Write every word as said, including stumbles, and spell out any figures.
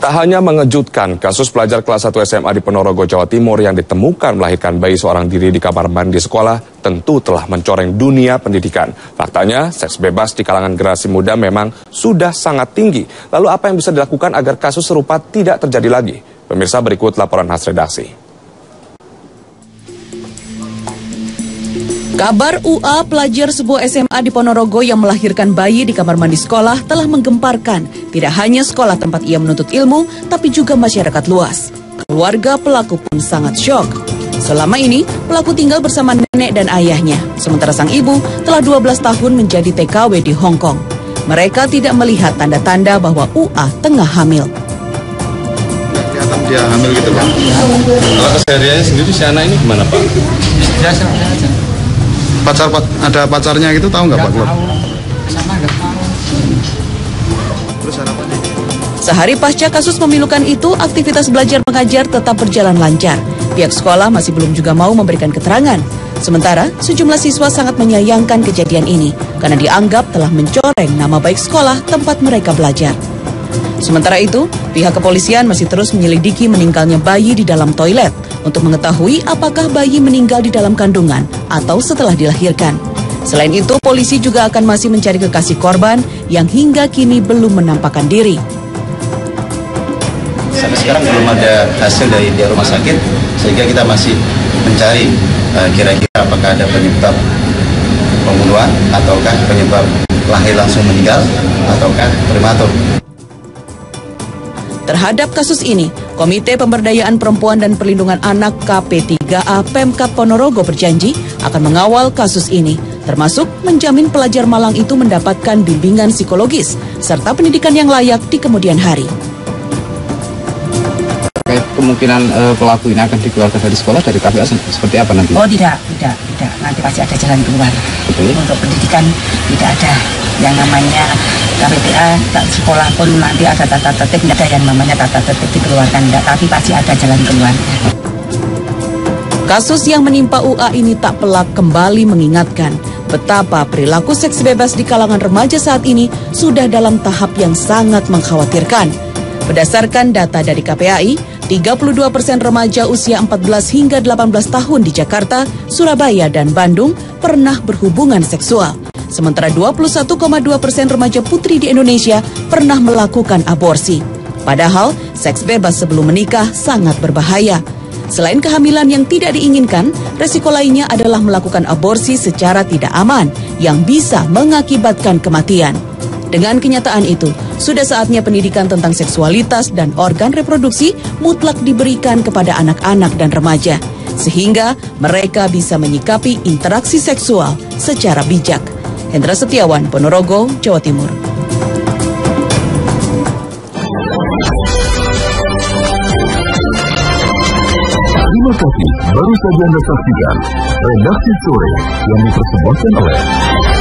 Tak hanya mengejutkan, kasus pelajar kelas satu S M A di Ponorogo, Jawa Timur yang ditemukan melahirkan bayi seorang diri di kamar mandi sekolah tentu telah mencoreng dunia pendidikan. Faktanya, seks bebas di kalangan generasi muda memang sudah sangat tinggi. Lalu apa yang bisa dilakukan agar kasus serupa tidak terjadi lagi? Pemirsa, berikut laporan khas redaksi. Kabar U A, pelajar sebuah S M A di Ponorogo yang melahirkan bayi di kamar mandi sekolah telah menggemparkan tidak hanya sekolah tempat ia menuntut ilmu, tapi juga masyarakat luas. Keluarga pelaku pun sangat syok. Selama ini, pelaku tinggal bersama nenek dan ayahnya, sementara sang ibu telah dua belas tahun menjadi T K W di Hong Kong. Mereka tidak melihat tanda-tanda bahwa U A tengah hamil. Kelihatan dia hamil gitu, Pak. Kalau kesehariannya sendiri si anak ini gimana, Pak? Biasa aja. Pacar ada pacarnya gitu, tahu nggak, Pak? Sama nggak tahu. Terus harapannya? Sehari pasca kasus memilukan itu, aktivitas belajar mengajar tetap berjalan lancar. Pihak sekolah masih belum juga mau memberikan keterangan. Sementara, sejumlah siswa sangat menyayangkan kejadian ini karena dianggap telah mencoreng nama baik sekolah tempat mereka belajar. Sementara itu, pihak kepolisian masih terus menyelidiki meninggalnya bayi di dalam toilet untuk mengetahui apakah bayi meninggal di dalam kandungan atau setelah dilahirkan. Selain itu, polisi juga akan masih mencari kekasih korban yang hingga kini belum menampakkan diri. Sampai sekarang belum ada hasil dari pihak rumah sakit, sehingga kita masih mencari uh, kira-kira apakah ada penyebab pembunuhan ataukah penyebab lahir langsung meninggal ataukah prematur. Terhadap kasus ini, Komite Pemberdayaan Perempuan dan Perlindungan Anak K P tiga A Pemkab Ponorogo berjanji akan mengawal kasus ini, termasuk menjamin pelajar malang itu mendapatkan bimbingan psikologis serta pendidikan yang layak di kemudian hari. Terkait kemungkinan uh, pelaku ini akan dikeluarkan dari sekolah, dari K P A seperti apa nanti? Oh tidak, tidak, tidak. Nanti pasti ada jalan keluar. Betul. Untuk pendidikan tidak ada yang namanya K P T A, sekolah pun nanti ada tata tertib, tidak ada yang namanya tata tertib dikeluarkan, tidak, tapi pasti ada jalan keluar. Kasus yang menimpa U A ini tak pelak kembali mengingatkan betapa perilaku seks bebas di kalangan remaja saat ini sudah dalam tahap yang sangat mengkhawatirkan. Berdasarkan data dari K P A I, tiga puluh dua persen remaja usia empat belas hingga delapan belas tahun di Jakarta, Surabaya, dan Bandung pernah berhubungan seksual. Sementara dua puluh satu koma dua persen remaja putri di Indonesia pernah melakukan aborsi. Padahal, seks bebas sebelum menikah sangat berbahaya. Selain kehamilan yang tidak diinginkan, resiko lainnya adalah melakukan aborsi secara tidak aman yang bisa mengakibatkan kematian. Dengan kenyataan itu, sudah saatnya pendidikan tentang seksualitas dan organ reproduksi mutlak diberikan kepada anak-anak dan remaja, sehingga mereka bisa menyikapi interaksi seksual secara bijak. Hendra Setiawan, Ponorogo, Jawa Timur. Terima kasih, baru saja Anda saksikan Redaksi Sore yang dipersembahkan oleh